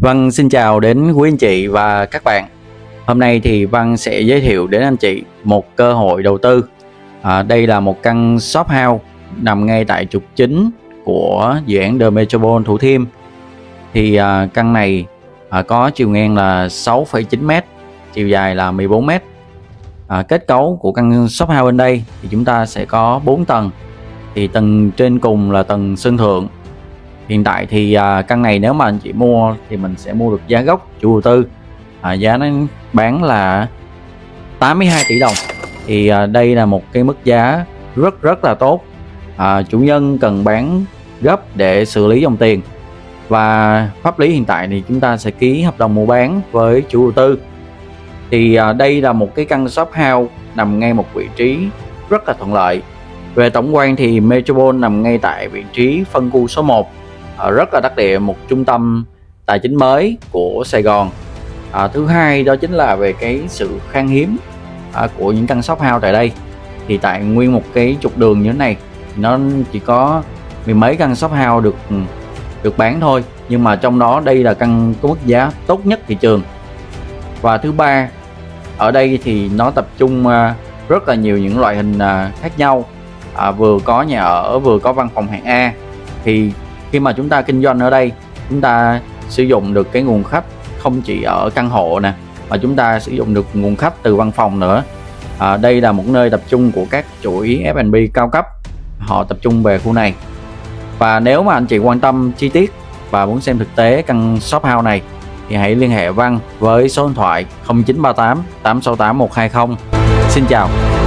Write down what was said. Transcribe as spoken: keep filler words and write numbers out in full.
Văn xin chào đến quý anh chị và các bạn. Hôm nay thì Văn sẽ giới thiệu đến anh chị một cơ hội đầu tư. À, đây là một căn shop house nằm ngay tại trục chính của dự án The Metropole Thủ Thiêm. Thì à, căn này à, có chiều ngang là sáu phẩy chín mét, chiều dài là mười bốn mét. À, kết cấu của căn shop house bên đây thì chúng ta sẽ có bốn tầng. Thì tầng trên cùng là tầng sân thượng. Hiện tại thì à, căn này nếu mà anh chị mua thì mình sẽ mua được giá gốc chủ đầu tư, à, giá nó bán là tám mươi hai tỷ đồng. Thì à, đây là một cái mức giá rất rất là tốt. à, Chủ nhân cần bán gấp để xử lý dòng tiền. Và pháp lý hiện tại thì chúng ta sẽ ký hợp đồng mua bán với chủ đầu tư. Thì à, đây là một cái căn shop house nằm ngay một vị trí rất là thuận lợi. Về tổng quan thì Metropole nằm ngay tại vị trí phân khu số một, à, rất là đắc địa, một trung tâm tài chính mới của Sài Gòn. à, Thứ hai đó chính là về cái sự khan hiếm à, của những căn shop house tại đây. Thì tại nguyên một cái trục đường như thế này nó chỉ có mười mấy căn shop house được được bán thôi, nhưng mà trong đó đây là căn có mức giá tốt nhất thị trường. Và thứ ba, ở đây thì nó tập trung à, rất là nhiều những loại hình à, khác nhau. À, vừa có nhà ở, vừa có văn phòng hạng A. Thì khi mà chúng ta kinh doanh ở đây, chúng ta sử dụng được cái nguồn khách không chỉ ở căn hộ nè, mà chúng ta sử dụng được nguồn khách từ văn phòng nữa. à, Đây là một nơi tập trung của các chuỗi ép and bê cao cấp, họ tập trung về khu này. Và nếu mà anh chị quan tâm chi tiết và muốn xem thực tế căn shop house này thì hãy liên hệ Văn với số điện thoại không chín ba tám tám sáu tám một hai không. Xin chào.